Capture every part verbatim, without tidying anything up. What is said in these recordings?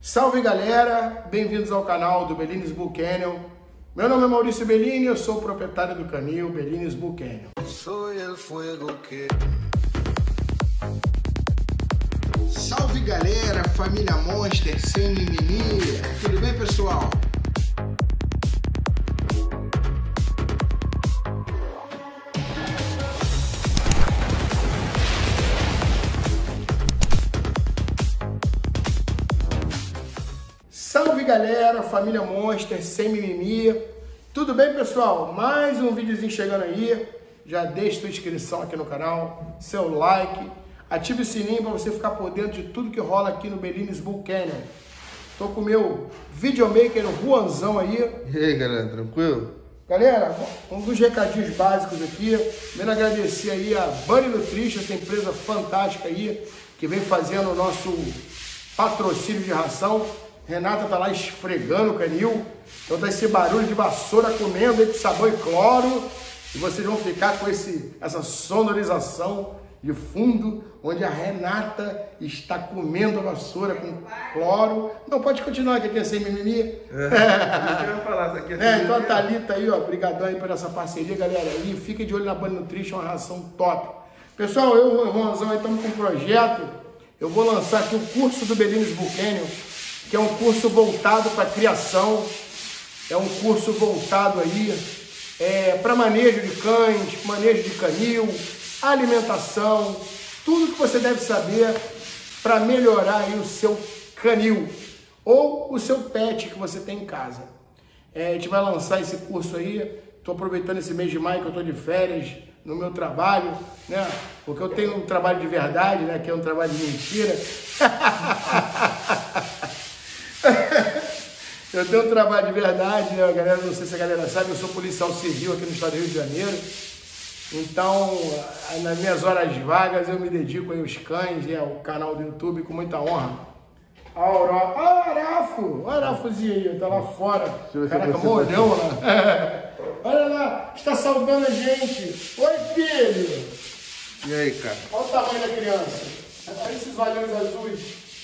Salve galera, bem-vindos ao canal do Bellini's Bull Kennel. Meu nome é Maurício Bellini, eu sou o proprietário do canil Bellini's Bull Kennel. Salve galera, família Monster, sem mimimi, tudo bem pessoal? Salve galera, família Monster, sem mimimi, tudo bem pessoal? Mais um videozinho chegando aí, já deixa sua inscrição aqui no canal, seu like, ative o sininho para você ficar por dentro de tudo que rola aqui no Bellini's Bull Kennel. Tô com o meu videomaker, o Juanzão aí. E aí galera, tranquilo? Galera, um dos recadinhos básicos aqui, quero agradecer aí a Bunny Nutrition, essa empresa fantástica aí, que vem fazendo o nosso patrocínio de ração. Renata tá lá esfregando o canil, então dá esse barulho de vassoura comendo entre sabão e cloro, e vocês vão ficar com esse, essa sonorização de fundo, onde a Renata está comendo a vassoura com cloro. Não, pode continuar que aqui é sem mimimi. É, eu quero falar, isso aqui é sem é, então a Thalita aí, ó, brigadão aí por essa parceria, galera, e fica de olho na Bunny Nutrition, uma ração top. Pessoal, eu e o Juanzão aí estamos com um projeto, eu vou lançar aqui o curso do Bellini's Bull Kennel, que é um curso voltado para criação, é um curso voltado aí é, para manejo de cães, manejo de canil, alimentação, tudo que você deve saber para melhorar aí o seu canil ou o seu pet que você tem em casa. É, a gente vai lançar esse curso aí, estou aproveitando esse mês de maio que eu estou de férias no meu trabalho, né? Porque eu tenho um trabalho de verdade, né? Que é um trabalho de mentira. Eu tenho um trabalho de verdade, né, galera? Não sei se a galera sabe, eu sou policial civil aqui no estado do Rio de Janeiro. Então, nas minhas horas vagas, eu me dedico aí aos cães e ao canal do YouTube com muita honra. Aurora, ah, Arafo, olha o Arafozinho aí, tá lá fora. Caraca, molhão lá. Olha lá, está saudando a gente. Oi, filho. E aí, cara? Olha o tamanho da criança. Olha esses olhos azuis.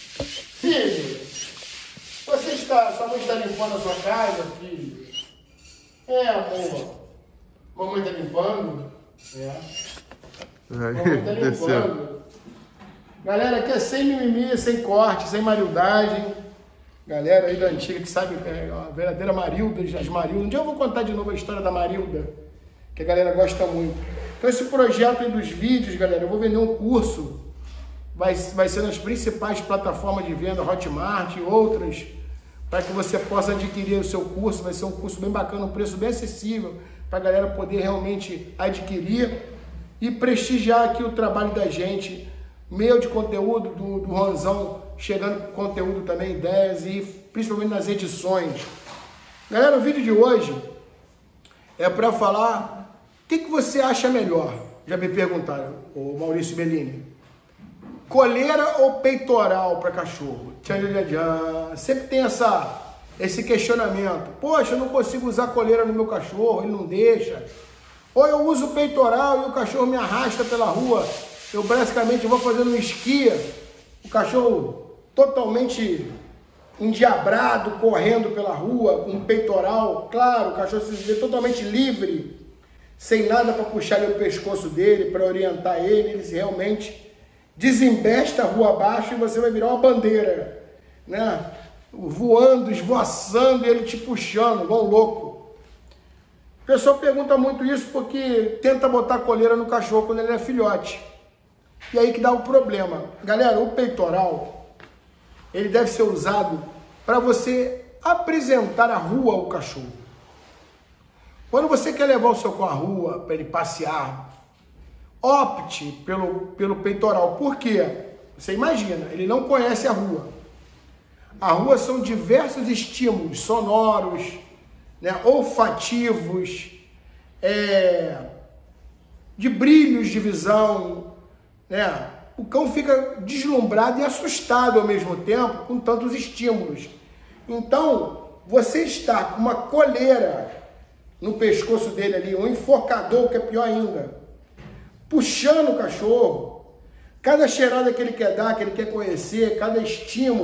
Filho. Você está, sua mãe está limpando a sua casa, filho? É, amor. Mamãe está limpando? É. Mamãe está limpando. Galera, aqui é sem mimimi, sem corte, sem maridagem. Galera aí da antiga que sabe, é a verdadeira Marilda, as Marildas. Um dia eu vou contar de novo a história da Marilda, que a galera gosta muito. Então esse projeto aí dos vídeos, galera, eu vou vender um curso. Vai, vai ser nas principais plataformas de venda, Hotmart e outras, para que você possa adquirir o seu curso. Vai ser um curso bem bacana, um preço bem acessível, para a galera poder realmente adquirir e prestigiar aqui o trabalho da gente, meu de conteúdo, do, do Juanzão, chegando com conteúdo também, ideias e principalmente nas edições. Galera, o vídeo de hoje é para falar o que, que você acha melhor. Já me perguntaram, o Maurício Bellini. Coleira ou peitoral para cachorro? Tchan, tchan, tchan. Sempre tem essa, esse questionamento. Poxa, eu não consigo usar coleira no meu cachorro, ele não deixa. Ou eu uso peitoral e o cachorro me arrasta pela rua. Eu basicamente vou fazendo um esquia, o cachorro totalmente endiabrado, correndo pela rua, com um peitoral. Claro, o cachorro se vê totalmente livre, sem nada para puxar ali o pescoço dele, para orientar ele, ele realmente desembesta a rua abaixo e você vai virar uma bandeira, né? Voando, esvoaçando e ele te puxando, igual um louco. O pessoal pergunta muito isso porque tenta botar coleira no cachorro quando ele é filhote. E aí que dá o problema. Galera, o peitoral, ele deve ser usado para você apresentar a rua ao cachorro. Quando você quer levar o seu cão à rua, para ele passear, opte pelo, pelo peitoral. Por quê? Você imagina, ele não conhece a rua. A rua são diversos estímulos sonoros, né, olfativos, é, de brilhos de visão, né? O cão fica deslumbrado e assustado ao mesmo tempo com tantos estímulos. Então, você está com uma coleira no pescoço dele ali, um enforcador, que é pior ainda, puxando o cachorro, cada cheirada que ele quer dar, que ele quer conhecer, cada estímulo,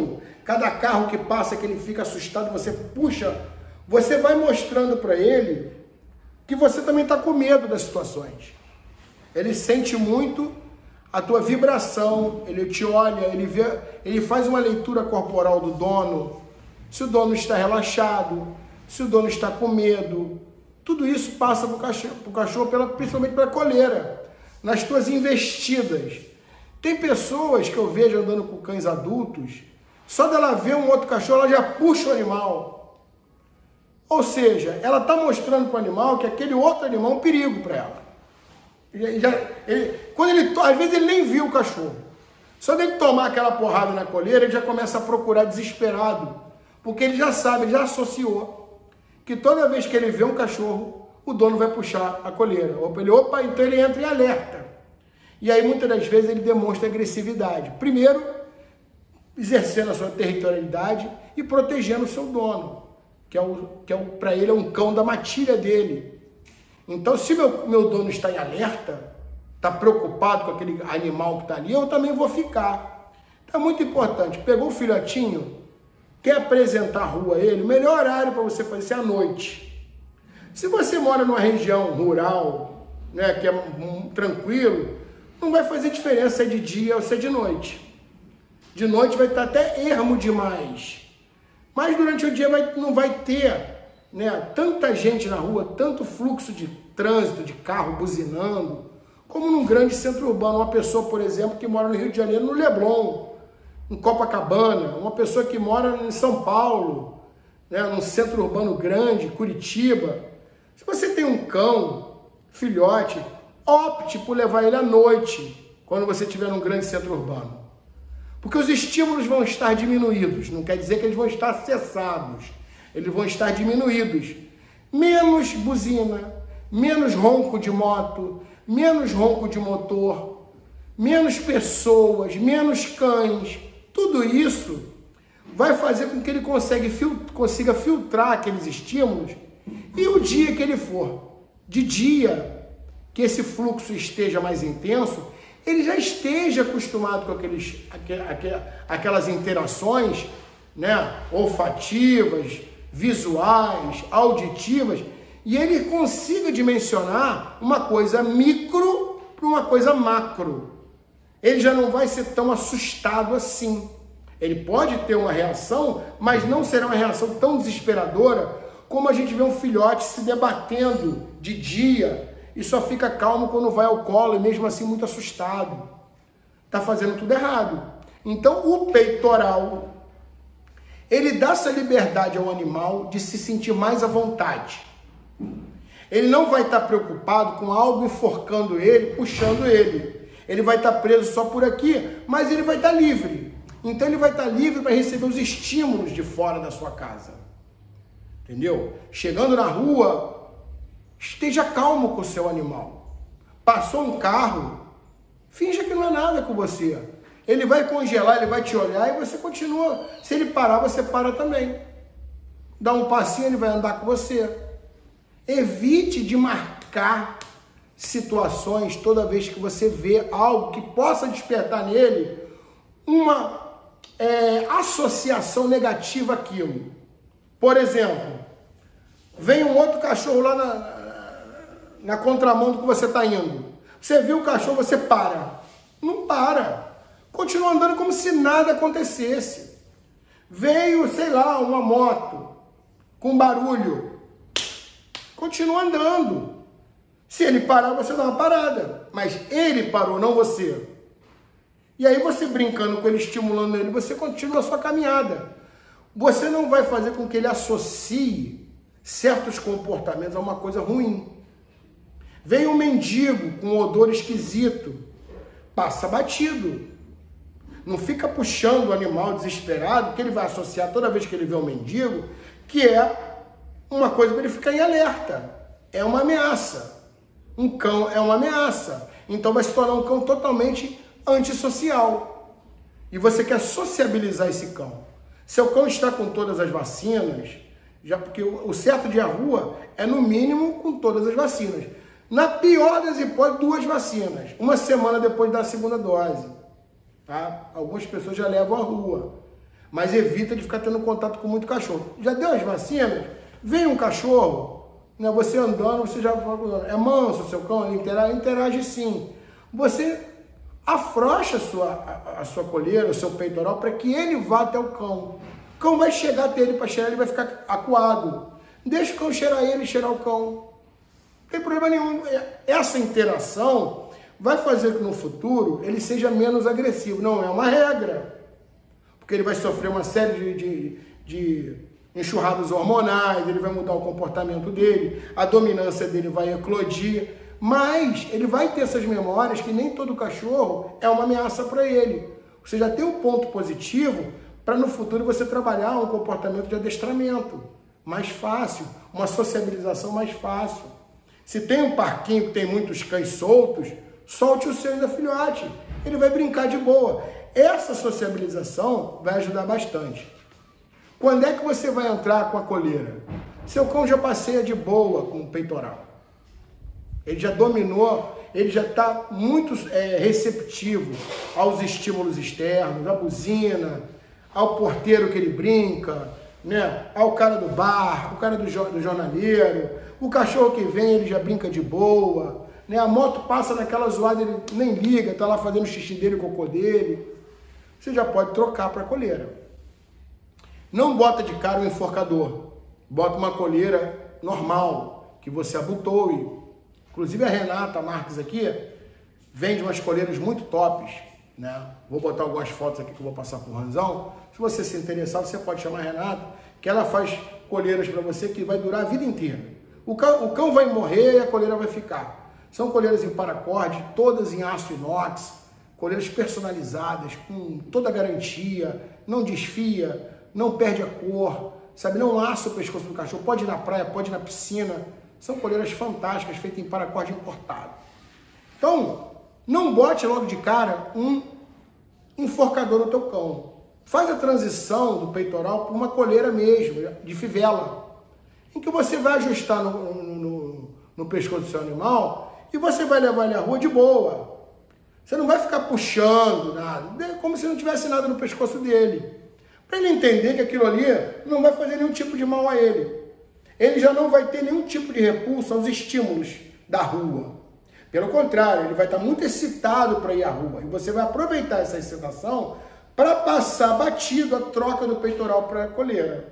cada carro que passa que ele fica assustado, você puxa, você vai mostrando para ele que você também está com medo das situações. Ele sente muito a tua vibração, ele te olha, ele vê, ele faz uma leitura corporal do dono, se o dono está relaxado, se o dono está com medo, tudo isso passa para o cachorro, pro cachorro pela, principalmente pela coleira, nas tuas investidas. Tem pessoas que eu vejo andando com cães adultos, só dela ver um outro cachorro, ela já puxa o animal. Ou seja, ela está mostrando para o animal que aquele outro animal é um perigo para ela. Já, ele, quando ele, às vezes ele nem viu o cachorro. Só dele tomar aquela porrada na coleira, ele já começa a procurar desesperado. Porque ele já sabe, ele já associou que toda vez que ele vê um cachorro, o dono vai puxar a coleira. Opa, ele, opa, então ele entra em alerta. E aí muitas das vezes ele demonstra agressividade. Primeiro, exercendo a sua territorialidade e protegendo o seu dono, que, é o, que é o, para ele é um cão da matilha dele. Então, se meu, meu dono está em alerta, está preocupado com aquele animal que está ali, eu também vou ficar. Então, é muito importante. Pegou o filhotinho, quer apresentar a rua a ele, o melhor horário para você fazer isso é à noite. Se você mora numa região rural, né, que é um, tranquilo, não vai fazer diferença se é de dia ou se é de noite. De noite vai estar até ermo demais. Mas durante o dia vai, não vai ter, né, tanta gente na rua, tanto fluxo de trânsito, de carro buzinando, como num grande centro urbano. Uma pessoa, por exemplo, que mora no Rio de Janeiro, no Leblon, em Copacabana, uma pessoa que mora em São Paulo, né, num centro urbano grande, Curitiba. Se você tem um cão, filhote, opte por levar ele à noite, quando você estiver num grande centro urbano. Porque os estímulos vão estar diminuídos, não quer dizer que eles vão estar cessados, eles vão estar diminuídos. Menos buzina, menos ronco de moto, menos ronco de motor, menos pessoas, menos cães. Tudo isso vai fazer com que ele consiga, fil- consiga filtrar aqueles estímulos. E o dia que ele for, de dia, que esse fluxo esteja mais intenso, ele já esteja acostumado com aqueles, aquelas interações, né, olfativas, visuais, auditivas, e ele consiga dimensionar uma coisa micro para uma coisa macro. Ele já não vai ser tão assustado assim. Ele pode ter uma reação, mas não será uma reação tão desesperadora como a gente vê um filhote se debatendo de dia e só fica calmo quando vai ao colo e mesmo assim muito assustado. Está fazendo tudo errado. Então o peitoral, ele dá essa liberdade ao animal de se sentir mais à vontade. Ele não vai estar preocupado com algo enforcando ele, puxando ele. Ele vai estar preso só por aqui, mas ele vai estar livre. Então ele vai estar livre para receber os estímulos de fora da sua casa. Entendeu? Chegando na rua, esteja calmo com o seu animal. Passou um carro, finja que não é nada com você. Ele vai congelar, ele vai te olhar e você continua. Se ele parar, você para também. Dá um passinho, ele vai andar com você. Evite de marcar situações toda vez que você vê algo que possa despertar nele uma é, associação negativa àquilo. Por exemplo, vem um outro cachorro lá na, na, na contramão do que você está indo. Você viu o cachorro, você para. Não para. Continua andando como se nada acontecesse. Veio, sei lá, uma moto com barulho. Continua andando. Se ele parar, você dá uma parada. Mas ele parou, não você. E aí você brincando com ele, estimulando ele, você continua a sua caminhada. Você não vai fazer com que ele associe certos comportamentos a uma coisa ruim. Vem um mendigo com um odor esquisito. Passa batido. Não fica puxando o animal desesperado, que ele vai associar toda vez que ele vê um mendigo, que é uma coisa para ele ficar em alerta. É uma ameaça. Um cão é uma ameaça. Então vai se tornar um cão totalmente antissocial. E você quer sociabilizar esse cão. Seu cão está com todas as vacinas, já porque o certo de ir à rua é no mínimo com todas as vacinas. Na pior das hipóteses, duas vacinas. Uma semana depois da segunda dose. Tá? Algumas pessoas já levam à rua. mas evita de ficar tendo contato com muito cachorro. Já deu as vacinas? Vem um cachorro, né, você andando, você já fala, é manso o seu cão, ele interage, interage sim. Você afrouxa a sua, a, a sua coleira, o seu peitoral, para que ele vá até o cão. O cão vai chegar até ele para cheirar, ele vai ficar acuado. Deixa o cão cheirar ele e cheirar o cão. Não tem problema nenhum. Essa interação vai fazer que no futuro ele seja menos agressivo. Não é uma regra. Porque ele vai sofrer uma série de, de, de enxurradas hormonais, ele vai mudar o comportamento dele, a dominância dele vai eclodir, mas ele vai ter essas memórias que nem todo cachorro é uma ameaça para ele. Você já tem um ponto positivo para no futuro você trabalhar um comportamento de adestramento mais fácil, uma sociabilização mais fácil. Se tem um parquinho que tem muitos cães soltos, solte o seu ainda filhote, ele vai brincar de boa. Essa sociabilização vai ajudar bastante. Quando é que você vai entrar com a coleira? Seu cão já passeia de boa com o peitoral. Ele já dominou, ele já está muito é, receptivo aos estímulos externos, à buzina, ao porteiro que ele brinca, né? Ao cara do bar, o cara do, jo do jornaleiro, o cachorro que vem, ele já brinca de boa, né? A moto passa naquela zoada, ele nem liga, está lá fazendo o xixi dele, o cocô dele. Você já pode trocar para a coleira. Não bota de cara um enforcador, bota uma coleira normal, que você abotoe. Inclusive a Renata Marques aqui vende umas coleiras muito tops, né? Vou botar algumas fotos aqui que eu vou passar pro Ranzão. Se você se interessar, você pode chamar a Renata, que ela faz coleiras para você que vai durar a vida inteira. O cão, o cão vai morrer e a coleira vai ficar. São coleiras em paracorde, todas em aço inox, coleiras personalizadas, com toda a garantia, não desfia, não perde a cor, sabe? Não laça o pescoço do cachorro, pode ir na praia, pode ir na piscina. São coleiras fantásticas, feitas em paracorde importado. Então, não bote logo de cara um enforcador no teu cão. Faz a transição do peitoral para uma coleira mesmo, de fivela, em que você vai ajustar no, no, no, no pescoço do seu animal e você vai levar ele à rua de boa. Você não vai ficar puxando nada, como se não tivesse nada no pescoço dele. Para ele entender que aquilo ali não vai fazer nenhum tipo de mal a ele. Ele já não vai ter nenhum tipo de repulso aos estímulos da rua. Pelo contrário, ele vai estar muito excitado para ir à rua. E você vai aproveitar essa excitação para passar batido a troca do peitoral para a coleira.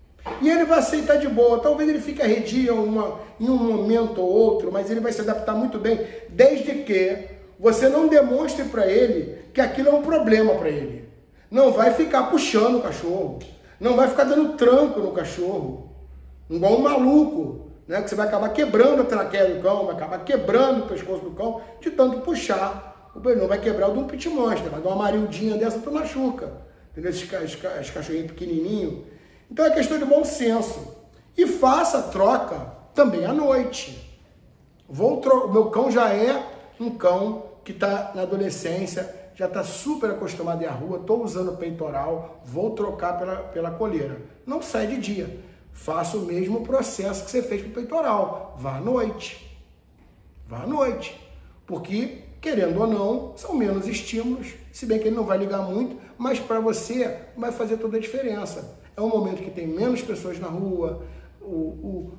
E ele vai aceitar de boa. Talvez ele fique arredio uma, em um momento ou outro, mas ele vai se adaptar muito bem, desde que você não demonstre para ele que aquilo é um problema para ele. Não vai ficar puxando o cachorro. Não vai ficar dando tranco no cachorro. Igual um maluco, né? Que você vai acabar quebrando a traqueia do cão, vai acabar quebrando o pescoço do cão de tanto puxar. Não vai quebrar o de um pit monster, vai dar uma marildinha dessa, tu machuca. Entendeu? Esses, esses cachorrinhos pequenininhos. Então é questão de bom senso. E faça a troca também à noite. Vou tro... O meu cão já é um cão que está na adolescência, já está super acostumado a ir à rua, estou usando peitoral, vou trocar pela, pela coleira. Não sai de dia. Faça o mesmo processo que você fez para o peitoral. Vá à noite. Vá à noite. Porque, querendo ou não, são menos estímulos, se bem que ele não vai ligar muito, mas para você vai fazer toda a diferença. É um momento que tem menos pessoas na rua, o, o,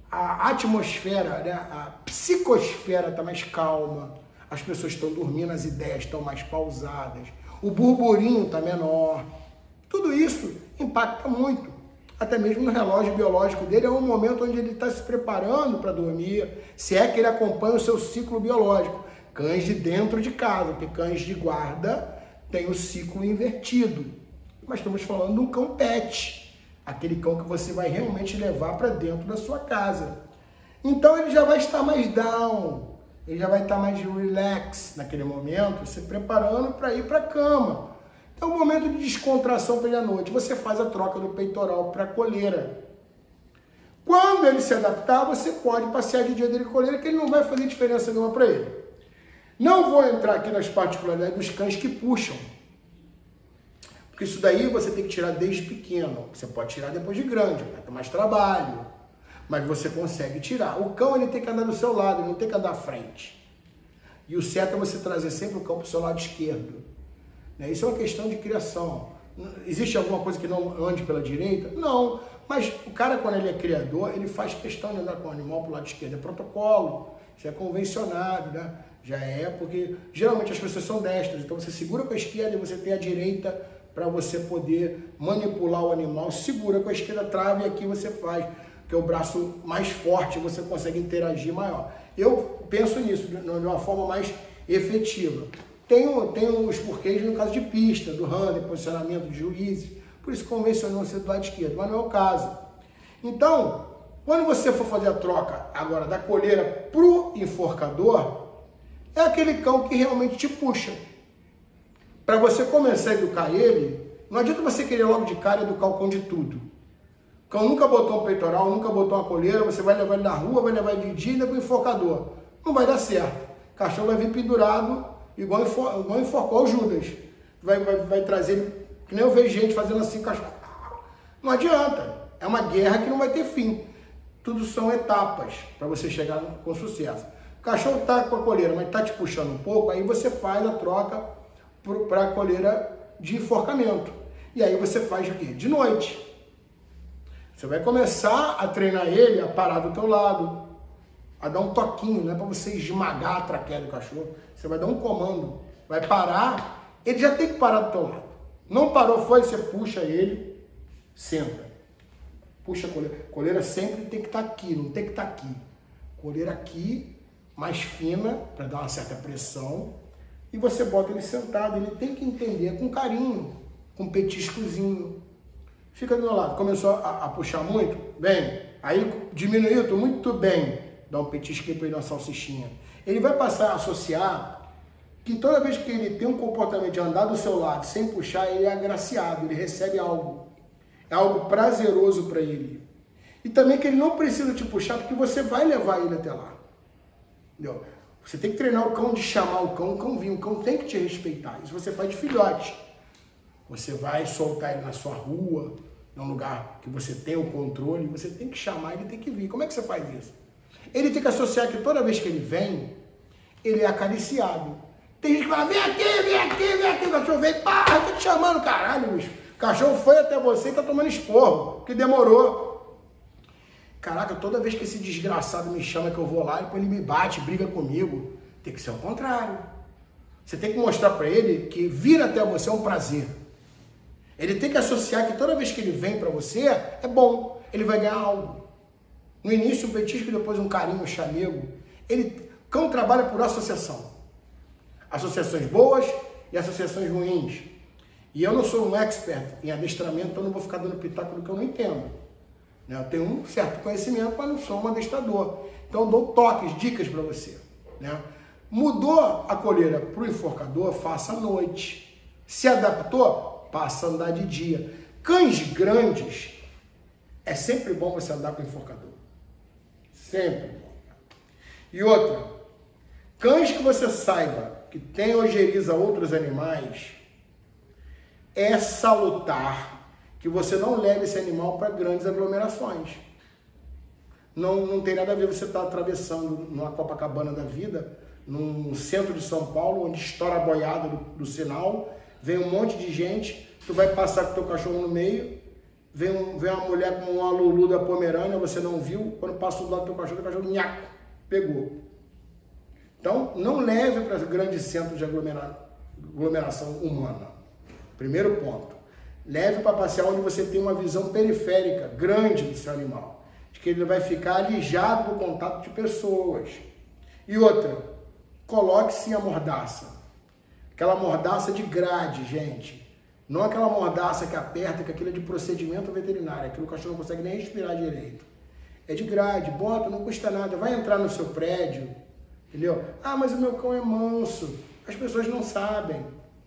a atmosfera, né, a psicosfera está mais calma, as pessoas estão dormindo, as ideias estão mais pausadas, o burburinho está menor. Tudo isso impacta muito. Até mesmo no relógio biológico dele, é um momento onde ele está se preparando para dormir, se é que ele acompanha o seu ciclo biológico. Cães de dentro de casa, porque cães de guarda têm o ciclo invertido. Mas estamos falando de um cão pet, aquele cão que você vai realmente levar para dentro da sua casa. Então ele já vai estar mais down, ele já vai estar mais relax naquele momento, se preparando para ir para a cama. É um momento de descontração para ele à noite. Você faz a troca do peitoral para a coleira. Quando ele se adaptar, você pode passear de dia dele com coleira, que ele não vai fazer diferença nenhuma para ele. Não vou entrar aqui nas particularidades dos cães que puxam. Porque isso daí você tem que tirar desde pequeno. Você pode tirar depois de grande, vai ter mais trabalho. Mas você consegue tirar. O cão ele tem que andar do seu lado, ele não tem que andar à frente. E o certo é você trazer sempre o cão para o seu lado esquerdo. Isso é uma questão de criação. Existe alguma coisa que não ande pela direita? Não. Mas o cara, quando ele é criador, ele faz questão de andar com o animal para o lado esquerdo. É protocolo, isso é convencionado, né? Já é, porque geralmente as pessoas são destras, então você segura com a esquerda e você tem a direita para você poder manipular o animal. Segura com a esquerda, trava e aqui você faz, que é o braço mais forte, você consegue interagir maior. Eu penso nisso de uma forma mais efetiva. Tem, tem os porquês no caso de pista, do handler, posicionamento de juízes, por isso convencionou ser do lado esquerdo, mas não é o caso. Então, quando você for fazer a troca agora da coleira para o enforcador, é aquele cão que realmente te puxa. Para você começar a educar ele, não adianta você querer logo de cara educar o cão de tudo. O cão nunca botou um peitoral, nunca botou uma coleira, você vai levar ele na rua, vai levar ele de dia com o enforcador. Não vai dar certo. O cachorro vai vir pendurado, igual, enfor, igual enforcou o Judas. Vai, vai, vai trazer ele, que nem eu vejo gente fazendo assim, cachorro. Não adianta. É uma guerra que não vai ter fim. Tudo são etapas para você chegar com sucesso. O cachorro está com a coleira, mas está te puxando um pouco, aí você faz a troca para a coleira de enforcamento. E aí você faz o quê? De noite. Você vai começar a treinar ele a parar do teu lado, a dar um toquinho, não é para você esmagar a traqueia do cachorro. Você vai dar um comando, vai parar, ele já tem que parar do teu lado. Não parou, foi, você puxa ele, senta. Puxa a coleira. Coleira sempre tem que estar aqui, não tem que estar aqui. Coleira aqui, mais fina, para dar uma certa pressão. E você bota ele sentado, ele tem que entender com carinho, com um petiscozinho. Fica do meu lado. Começou a, a puxar muito? Bem. Aí diminuiu, tô muito bem. Dá um petisquinho para ele, uma salsichinha. Ele vai passar a associar que toda vez que ele tem um comportamento de andar do seu lado sem puxar, ele é agraciado, ele recebe algo. É algo prazeroso para ele. E também que ele não precisa te puxar, porque você vai levar ele até lá. Entendeu? Você tem que treinar o cão de chamar o cão, o cão vir, o cão tem que te respeitar. Isso você faz de filhote. Você vai soltar ele na sua rua, num lugar que você tem o controle, você tem que chamar, ele tem que vir. Como é que você faz isso? Ele tem que associar que toda vez que ele vem, ele é acariciado. Tem gente que fala, vem aqui, vem aqui, vem aqui, o cachorro vem, pá, eu tô te chamando, caralho, bicho. O cachorro foi até você e tá tomando esporro, porque demorou. Caraca, toda vez que esse desgraçado me chama que eu vou lá, depois ele me bate, briga comigo. Tem que ser o contrário. Você tem que mostrar para ele que vir até você é um prazer. Ele tem que associar que toda vez que ele vem para você, é bom. Ele vai ganhar algo. No início um petisco, depois um carinho, um chamego. Ele, cão trabalha por associação. Associações boas e associações ruins. E eu não sou um expert em adestramento, então não vou ficar dando pitaco do que eu não entendo. Eu tenho um certo conhecimento, mas não sou um adestrador. Então eu dou toques, dicas para você. Né? Mudou a coleira para o enforcador, faça à noite. Se adaptou, passa a andar de dia. Cães grandes, é sempre bom você andar com o enforcador. Sempre bom. E outra, cães que você saiba que tem ojeriza outros animais, é salutar que você não leve esse animal para grandes aglomerações. Não, não tem nada a ver você estar atravessando numa Copacabana da vida, num centro de São Paulo, onde estoura a boiada do, do sinal, vem um monte de gente, tu vai passar com o teu cachorro no meio, vem, um, vem uma mulher com uma Lulu da Pomerânia, você não viu, quando passa do lado do teu cachorro, o cachorro nhaco, pegou. Então, não leve para grandes centros de aglomera, aglomeração humana. Primeiro ponto. Leve para passear onde você tem uma visão periférica grande do seu animal. De que ele vai ficar alijado do contato de pessoas. E outra, coloque sim a mordaça. Aquela mordaça de grade, gente. Não aquela mordaça que aperta, que aquilo é de procedimento veterinário. Aquilo o cachorro não consegue nem respirar direito. É de grade, bota, não custa nada. Vai entrar no seu prédio, entendeu? Ah, mas o meu cão é manso. As pessoas não sabem.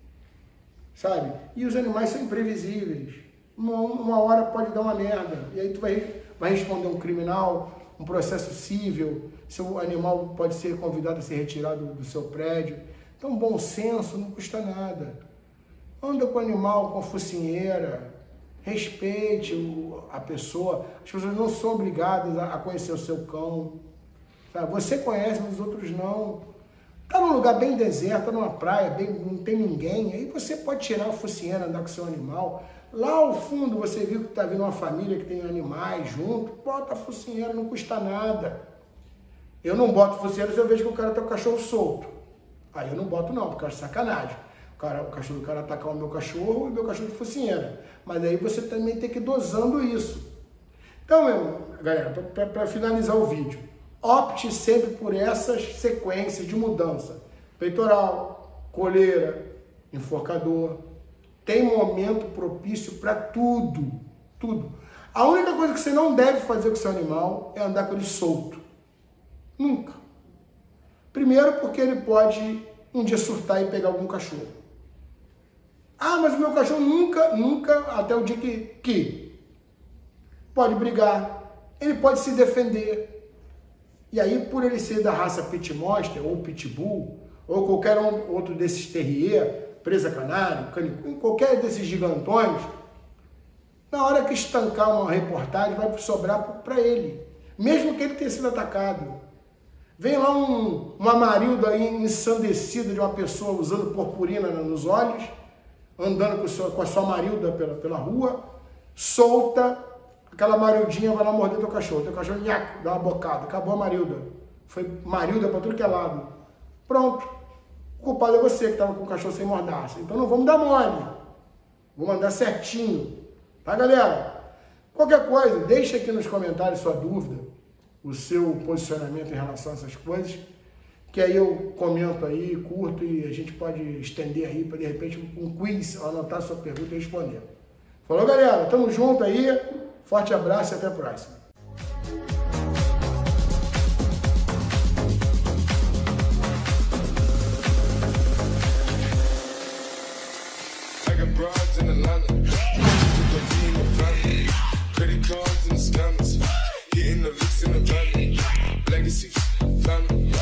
Sabe? E os animais são imprevisíveis. Uma, uma hora pode dar uma merda. E aí tu vai, vai responder um criminal, um processo cível. Seu animal pode ser convidado a ser retirado do seu prédio. Então, bom senso não custa nada. Anda com o animal, com a focinheira. Respeite o, a pessoa. As pessoas não são obrigadas a, a conhecer o seu cão. Sabe? Você conhece, mas os outros não. Está num lugar bem deserto, numa praia, bem, não tem ninguém, aí você pode tirar a focinheira, andar com seu animal. Lá ao fundo você viu que está vindo uma família que tem animais junto, bota a focinheira, não custa nada. Eu não boto focinheira se eu vejo que o cara tem o cachorro solto. Aí eu não boto não, porque eu acho sacanagem. O, cara, o cachorro do cara atacar o meu cachorro e o meu cachorro de focinheira. Mas aí você também tem que ir dosando isso. Então, meu, galera, para finalizar o vídeo, opte sempre por essas sequências de mudança. Peitoral, coleira, enforcador. Tem momento propício para tudo, tudo. A única coisa que você não deve fazer com seu animal é andar com ele solto. Nunca. Primeiro porque ele pode um dia surtar e pegar algum cachorro. Ah, mas o meu cachorro nunca, nunca, até o dia que, que pode brigar, ele pode se defender. E aí, por ele ser da raça Pit Monster ou Pitbull, ou qualquer um, outro desses terrier, presa canário, canicuim, qualquer desses gigantões, na hora que estancar uma reportagem, vai sobrar para ele, mesmo que ele tenha sido atacado. Vem lá um, uma Marilda aí ensandecida de uma pessoa usando purpurina nos olhos, andando com, sua, com a sua Marilda pela, pela rua, solta, aquela Marildinha vai lá morder teu cachorro, teu cachorro nhac, dá uma bocada, acabou a Marilda. Foi Marilda para tudo que é lado. Pronto. O culpado é você que estava com o cachorro sem mordaça. Então não vamos dar mole. Vamos andar certinho. Tá, galera? Qualquer coisa, deixa aqui nos comentários sua dúvida, o seu posicionamento em relação a essas coisas, que aí eu comento aí, curto e a gente pode estender aí para de repente um quiz, anotar sua pergunta e responder. Falou, galera? Tamo junto aí. Forte abraço e até a próxima. Broads in Atlanta, in the family, credit cards and scammers, hitting the licks in the van, legacy, family.